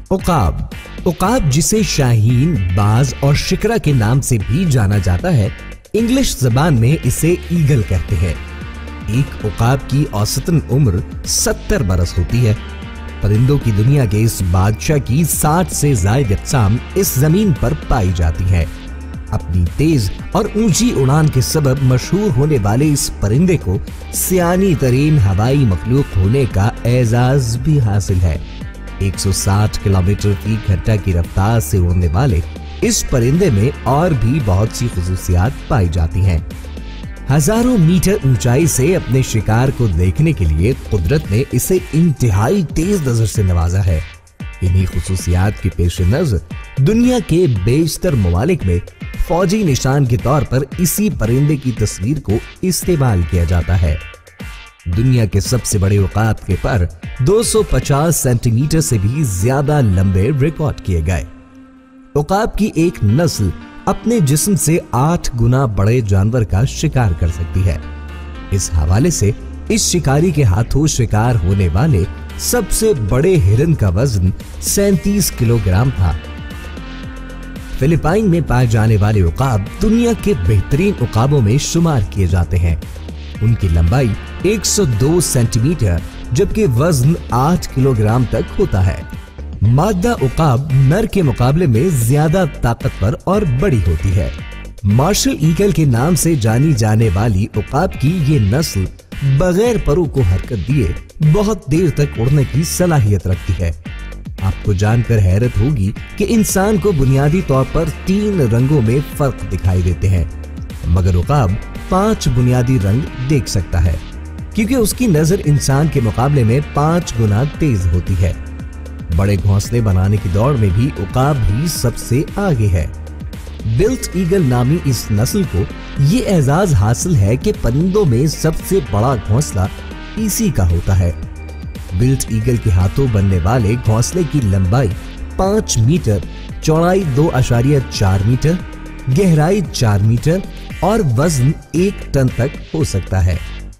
उकाब। उकाब, जिसे शाहीन, बाज और शिकरा के नाम से भी जाना जाता है, इंग्लिश जबान में इसे ईगल कहते हैं। एक उकाब की औसतन उम्र 70 बरस होती है। परिंदों की दुनिया के इस बादशाह की 60 से ज्यादा अक़साम इस जमीन पर पाई जाती हैं। अपनी तेज और ऊंची उड़ान के सबब मशहूर होने वाले इस परिंदे को सियानी तरीन हवाई मखलूक होने का एजाज भी हासिल है। 160 किलोमीटर फी घंटा की रफ्तार से उड़ने वाले इस परिंदे में और भी बहुत सी खुसूसियात पाई जाती हैं। हजारों मीटर ऊंचाई से अपने शिकार को देखने के लिए कुदरत ने इसे इंतहाई तेज नजर से नवाजा है। इन्हीं खुसूसियात के पेश नजर दुनिया के बेशतर ममालिक में फौजी निशान के तौर पर इसी परिंदे की तस्वीर को इस्तेमाल किया जाता है। दुनिया के सबसे बड़े उकाब के पर 250 सेंटीमीटर से भी ज्यादा लंबे रिकॉर्ड किए गए। उकाब की एक नस्ल अपने जिस्म से 8 गुना बड़े जानवर का शिकार कर सकती है। इस हवाले से इस शिकारी के हाथों शिकार होने वाले सबसे बड़े हिरन का वजन 37 किलोग्राम था। फिलिपाइन में पाए जाने वाले उकाब दुनिया के बेहतरीन उकाबों में शुमार किए जाते हैं। उनकी लंबाई 102 सेंटीमीटर जबकि वजन 8 किलोग्राम तक होता है। मादा उकाब नर के मुकाबले में ज्यादा ताकतवर और बड़ी होती है। मार्शल ईगल के नाम से जानी जाने वाली उकाब की ये नस्ल बगैर परों को हरकत दिए बहुत देर तक उड़ने की सलाहियत रखती है। आपको जानकर हैरत होगी कि इंसान को बुनियादी तौर पर 3 रंगों में फर्क दिखाई देते हैं, मगर उकाब 5 बुनियादी रंग देख सकता है, क्योंकि उसकी नजर इंसान के मुकाबले में 5 गुना तेज होती है। बड़े घोंसले बनाने की दौड़ में भी उकाब भी सबसे आगे है। बिल्ट ईगल नामी इस नस्ल को ये एजाज हासिल है कि परिंदों में सबसे बड़ा घोंसला इसी का होता है। बिल्ट ईगल के हाथों बनने वाले घोंसले की लंबाई 5 मीटर, चौड़ाई 2.4 मीटर, गहराई 4 मीटर और वजन 1 टन तक हो सकता है।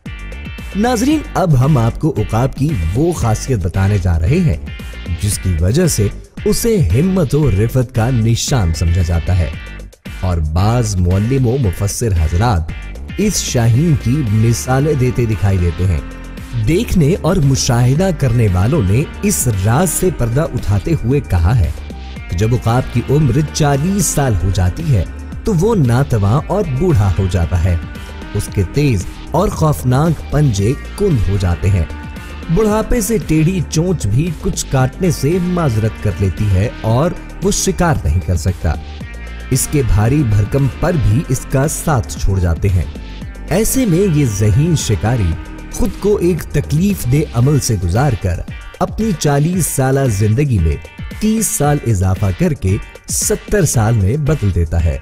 नाजरीन, अब हम आपको उकाब की वो खासियत बताने जा रहे हैं जिसकी वजह से उसे हिम्मत और रिफत का निशान समझा जाता है, और बाज मुअल्लिम व मुफस्सिर हजरात इस शाहीन की मिसालें देते दिखाई देते हैं। देखने और मुशाहिदा करने वालों ने इस राज से पर्दा उठाते हुए कहा है कि जब उकाब की उम्र 40 साल हो जाती है तो वो नातवा और बूढ़ा हो जाता है। उसके तेज और खौफनाक पंजे कुंद हो जाते हैं। बुढ़ापे से टेढ़ी चोंच भी कुछ काटने से माजरत कर लेती है और वो शिकार नहीं कर सकता। इसके भारी भरकम पर भी इसका साथ छोड़ जाते हैं। ऐसे में ये ज़हीन शिकारी खुद को एक तकलीफ दे अमल से गुजार कर अपनी 40 साल जिंदगी में 30 साल इजाफा करके 70 साल में बदल देता है।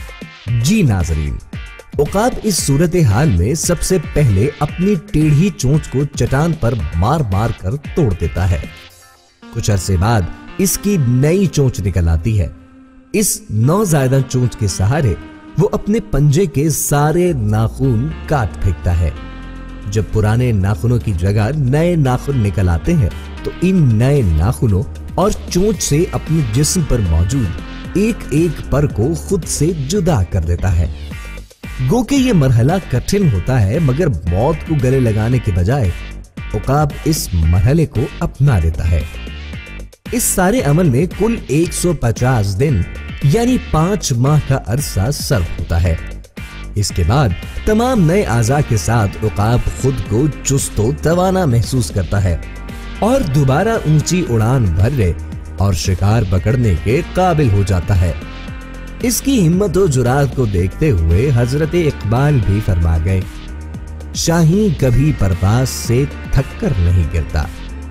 जी नाजरीन, उकाब इस सूरत हाल में सबसे पहले अपनी टेढ़ी चोंच को चट्टान पर मार मार कर तोड़ देता है। कुछ अरसे बाद इसकी नई चोंच निकल आती है। इस नौज़ायदा चोंच के सहारे वो अपने पंजे के सारे नाखून काट फेंकता है। जब पुराने नाखूनों की जगह नए नाखून निकल आते हैं तो इन नए नाखूनों और चोंच से अपने जिस्म पर मौजूद एक एक पर को खुद से जुदा कर देता है। गो के ये मरहला कठिन होता है, मगर मौत को गले लगाने के बजाय उकाब इस मरहले को अपना लेता है। इस सारे अमल में कुल 150 दिन यानी 5 माह का अरसा सर्फ होता है। इसके बाद तमाम नए आज़ा के साथ उकाब खुद को चुस्तो तवाना महसूस करता है और दोबारा ऊंची उड़ान भरने और शिकार पकड़ने के काबिल हो जाता है। इसकी हिम्मत और जुरात को देखते हुए हजरत इकबाल भी फरमा गए, शाहीन कभी परवास से थक कर नहीं गिरता।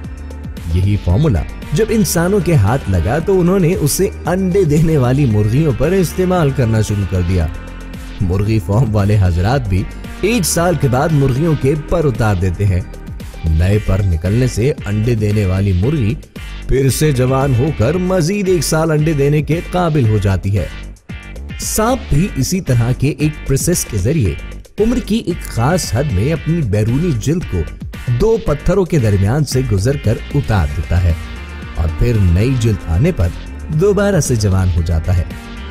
यही फॉर्मूला जब इंसानों के हाथ लगा तो उन्होंने उसे अंडे देने वाली मुर्गियों पर इस्तेमाल करना शुरू कर दिया। मुर्गी फॉर्म वाले हजरात भी 1 साल के बाद मुर्गियों के पर उतार देते हैं। नए पर निकलने से अंडे देने वाली मुर्गी फिर से जवान होकर मजीद 1 साल अंडे देने के काबिल हो जाती है। सांप भी इसी तरह के एक प्रोसेस के जरिए उम्र की एक खास हद में अपनी बैरूनी जिल्द को 2 पत्थरों के दरमियान से गुजरकर उतार देता है और फिर नई जिल्द आने पर दोबारा से जवान हो जाता है।